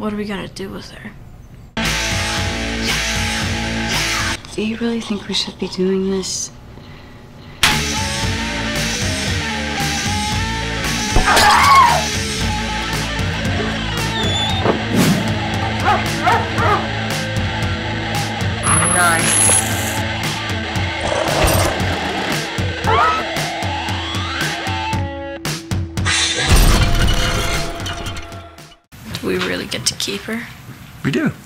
What are we gonna do with her? Do you really think we should be doing this? Do we really get to keep her? We do.